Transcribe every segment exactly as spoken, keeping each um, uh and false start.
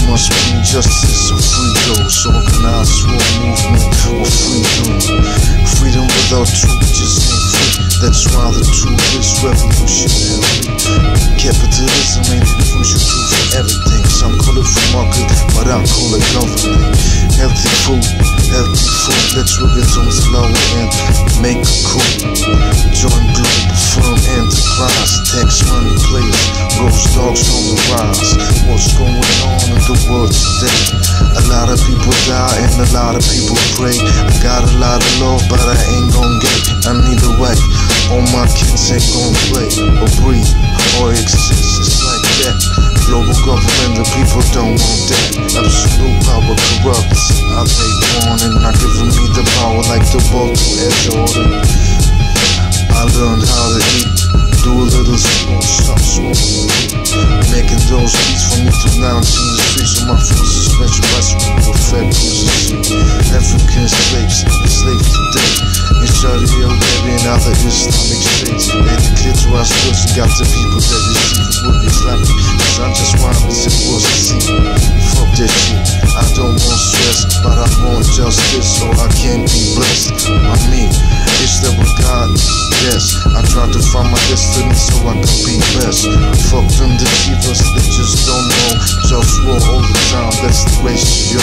must bring justice or free those. Organized war movement or freedom. Freedom without truth just ain't free. That's why the truth is revolutionary. Capitalism ain't the crucial truth for everything. Some call it free market, but I call it government. Healthy food, healthy food. Let's rip it on slow and make a coup. Join Globalfirm enterprise. Tax money players, GhostDogz on the rise. What's going on in the world today? A lot of people die and a lot of people pray. I got a lot of love, but I ain't gon' get. I need a wife. All my kids ain't gon' play or breathe or exist. It's like that. Global government, the people don't want that. Absolute power corrupts. I take warning, not giving me the power like the ball to edge order. I learned how to eat, do a little small, some small. Making those beats for me to lounge in the streets of my full suspension. My sweet fed cruisers. African slaves, enslaved today. In Saudi Arabia and other Islamic states. They declare to our slaves and got the people that receive it would be slappy. Cause I just want to see what's to see. Fuck that shit. I don't want stress, but I want justice so I can be blessed. I mean, is there a God? Yes. I try to find my destiny so I can be best. Fuck them deceivers, they just don't know. JustWar all the time, that's the ratio.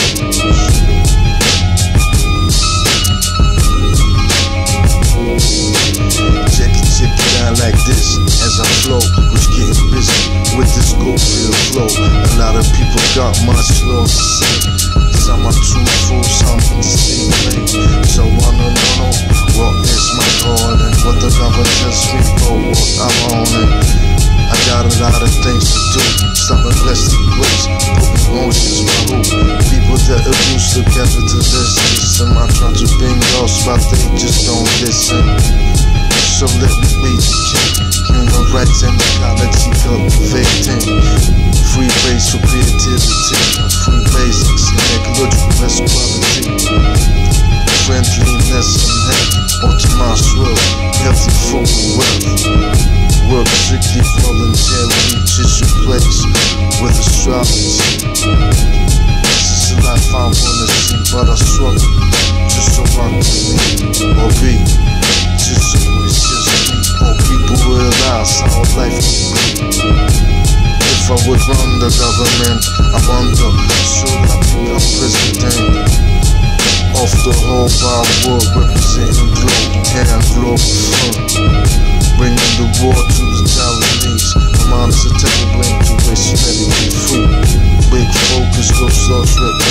Check it, check it out like this as I flow, which getting busy with this Globalfirm flow. A lot of people got much love to say. Some are truthful, some insane. So I wanna know what is my goal and what the government tells me for what I'm on it. I got a lot of things to do. Stop investing ways, put emotions my who. People that abuse the capitalist system. I try to bring those, but they just don't listen. So let me be the king. Human rights and equality cultivating. Free base for creativity. Free basics in ecological best quality. Friendliness and health. Optimized world. Healthy food and wealth. Work strictly voluntary. Just your place with astrology. This is the life I wanna see, but I struggle just so I can live or be. Just so it's just me. All people realize how life can be. If I would run the government, I wonder, should I become president of the whole wide world, representing Globetown, Globalfirm, bringing the war to the Taiwanese. My mind is a terrible blame to waste, let it be free. Big focus, GhostDogz rep.